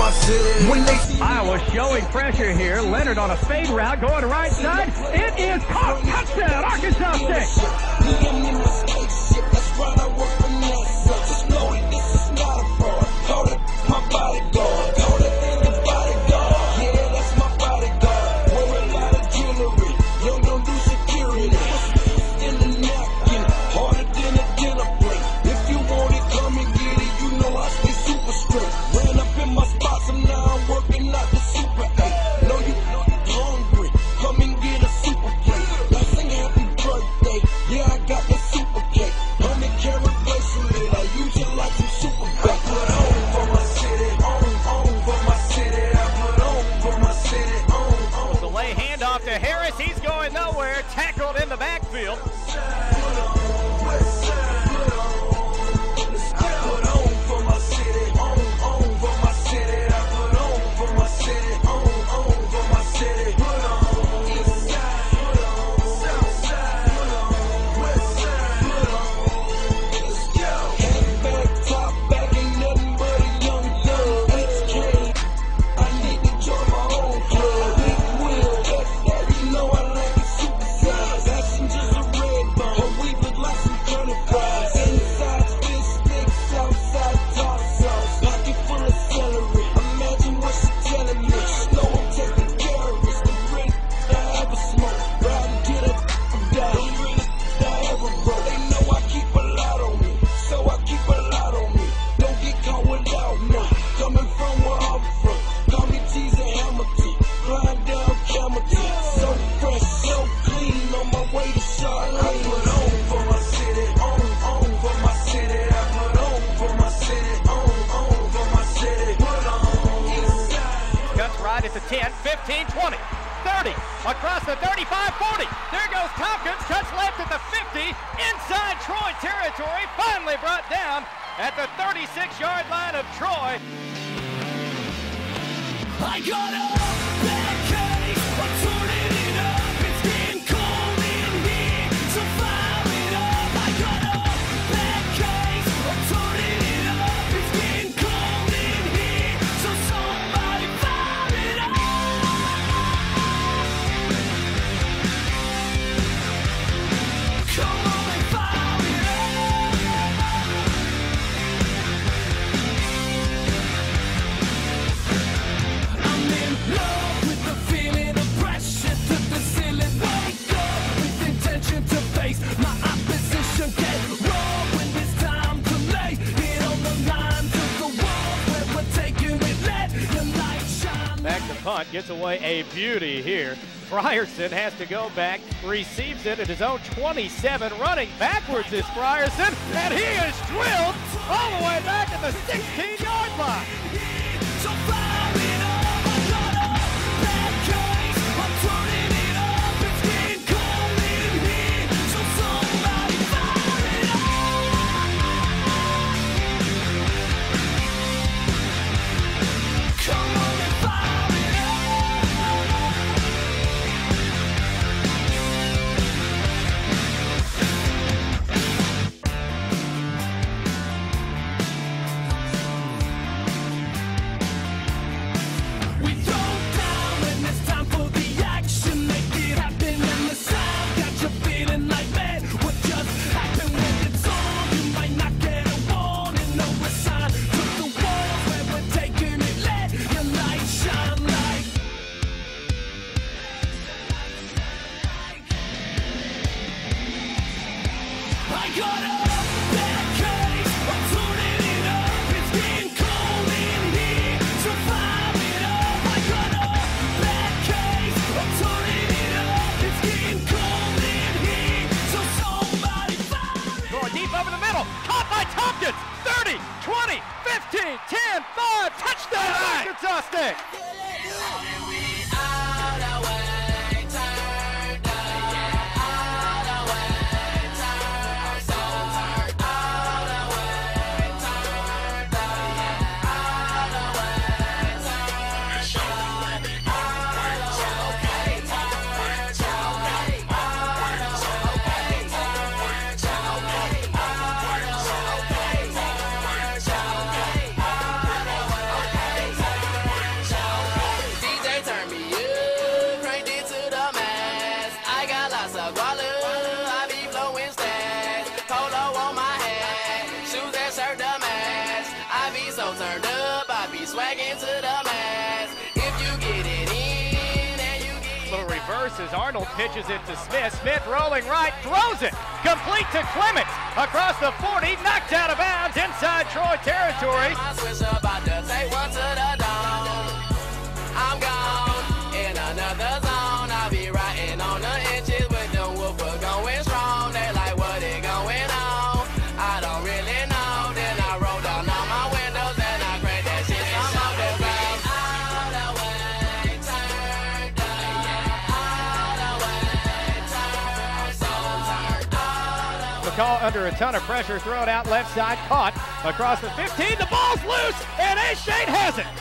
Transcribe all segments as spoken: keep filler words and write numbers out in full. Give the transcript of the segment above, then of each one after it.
my city. When they Iowa showing pressure here. Leonard on a fade route going to right side. It is caught. Touchdown, Arkansas State. That's right, I work for NASA. Just know that this is not a fraud. Call it my bodyguard. Call it the bodyguard. Yeah, that's my bodyguard. Wear a lot of jewelry. Yo, don't do security. In the napkin, harder than a dinner plate. If you want it, come and get it. You know I stay super straight. Ran up in my spots and now I'm working out the super eight. Know you, know you hungry. Come and get a super plate. Y'all sing happy birthday. Yeah, I got the super cake. Hundred carat bracelet. I use it like some super bait. I put on for my city. On, on for my city. I put on for my city. On, on. Delay handoff to Harris. He's going nowhere. Tackled in the backfield. ten, fifteen, twenty, thirty, across the thirty-five, forty. There goes Tompkins, cuts left at the fifty, inside Troy territory, finally brought down at the thirty-six yard line of Troy. I got a bad case, I'm turning it up, it's getting cold in here, so fire it up. I got a bad case, I'm turning it up, it's getting cold in here, so somebody fire it up. Come on and fire it up. I'm in love with the feeling of pressure to the ceiling. Wake up with intention to face my opposition. Get raw when it's time to lay it on the line to the wall where we're taking it. Let your light shine. Back to punt, gets away a beauty here. Frierson has to go back, receives it at his own twenty-seven, running backwards is Frierson, and he is drilled all the way back at the sixteen yard line. So fire it up. I got a bad case, I'm turning it up, it's getting cold in here, so somebody fire it up. Come on and fire it We throw down when it's time for the action. Make it happen in the sound. Got you feeling like, man, what just happened when it's on? You might not get a warning, no sign. To the walls where we're taking it. Let your light shine like. I got a bad case, I'm turning it up, it's getting cold in here, so fire it up. I got a bad case, I'm turning it up, it's getting cold in here, so somebody fire it up. Throw deep over the middle, caught by Tompkins, thirty, twenty, fifteen, ten, five, touchdown Arkansas State. back into the mask. If you get it in and you get Little reverse as Arnold pitches it to Smith. Smith rolling right, throws it. Complete to Clements. Across the forty, knocked out of bounds inside Troy territory. my switch about to take one to the dome. I'm gone in another zone. I'll be riding on the inches with the whooper going strong. They like, what is going on? I don't really know. Then I roll down all my windows and I crank that shit some off the ground. All the way turned up. All the way turned, so turned. All the McCall under a ton of pressure, throw it out left side, caught across the fifteen. The ball's loose, and A. Shane has it.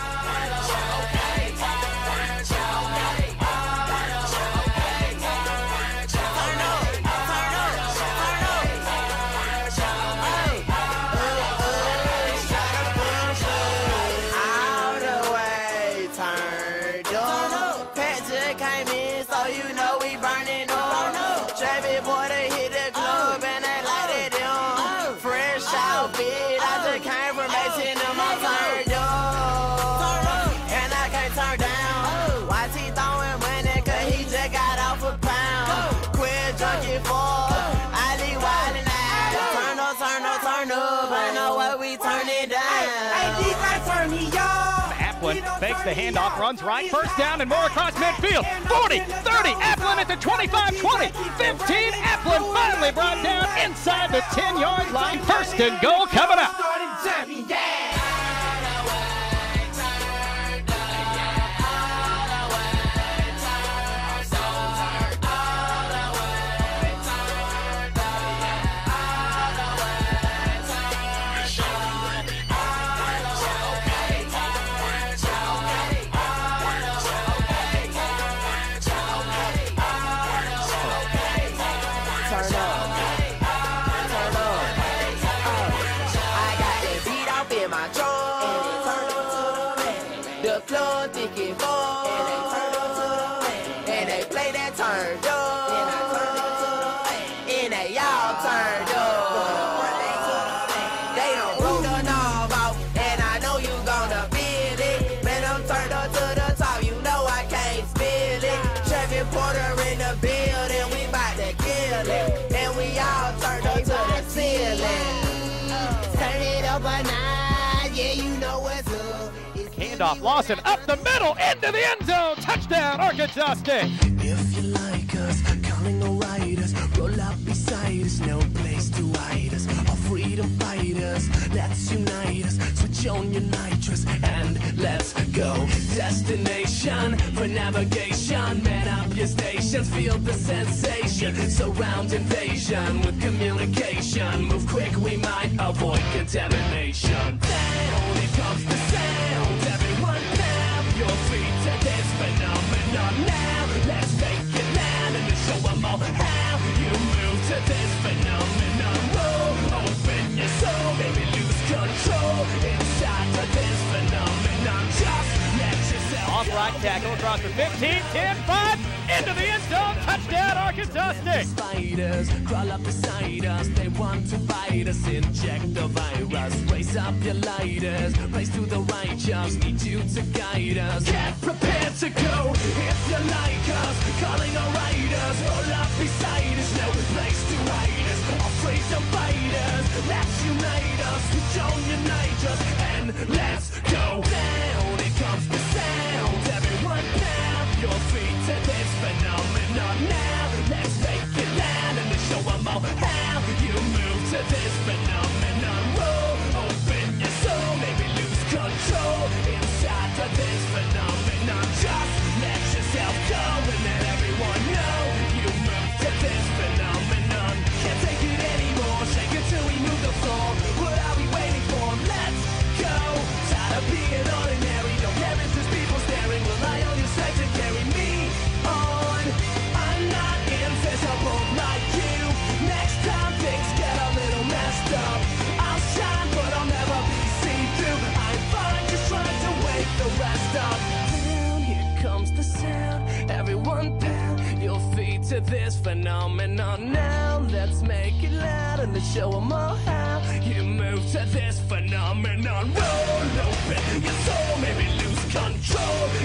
All the way turned up. Pat just came in, so you know we burning up. Chevy boy, they hit the club and they light it on. Fresh outfit, I just came from eighteen and I'm turned up. And I can't turn down. Why he throwing money? Cause he just got off a pound. Quit junkie for Ali wildin' out. Turn up, turn up, turn up. I know what we turn it down. Applin fakes the handoff, runs right, first down and more across midfield. forty, thirty, Applin at the twenty-five, twenty, fifteen. Applin finally brought down inside the ten-yard line. First and goal coming up. Turn up, turn up. I got that beat off in my trunk. The club thinking full. And they play that turned up. And they all turned up. They don't roll the knob out. And I know you gonna feel it. Man, I'm turned up to the top. You know I can't spill it. Chevy Porter in the building. We bout to kill it. And we all turned up to the ceiling. Turn it up a nine. Yeah, you know what's up. It's Handoff, Lawson up the middle, into the end zone. Touchdown, Arkansas State. If you like us, calling the riders, roll up beside us, no place to hide us. All freedom fighters, let's unite us. Switch on your nitrous and let's go. Destination for navigation. Man up your stations, feel the sensation. Surround invasion with communication. Move quick, we might avoid contamination. Down, it comes the sound. Everyone down, your feet to this phenomenon now. Let's make it land and show them all how you move to this phenomenon. Whoa, open your soul, baby, lose control. Inside of this phenomenon, just let yourself Off right tackle across the fifteen, ten, five, into the end zone. Touchdown, Arkansas State. Spiders crawl up beside us, they want to bite us. Inject the virus, raise up your lighters, race to the righteous, need you to guide us. Get prepared to go if you like us, calling our riders, roll up beside us, no place to hide us. All freedom fighters, let's unite us, switch on your nitrous and let's go. Down, it comes the sound, everyone down, your feet to this phenomenon now. Let's make it land and show them all how you move to this phenomenon. Whoa, open your soul, maybe lose control. Inside of this phenomenon, just let yourself go and let everyone know you move to this phenomenon. Can't take it anymore, shake it till we move the floor. What are we waiting for? Let's go. Tired of being ordinary, don't care if there's people staring. Rely on your strength to carry me on. I'm not invisible like you. Next time things get a little messed up, I'll shine but I'll never be see-through. I'm fine just trying to wake the rest up. Down, here comes the sound. Everyone pound your feet to this phenomenon now. Let's make it loud and show them all how you move to this phenomenon. Roll, open Your soul made me lose control.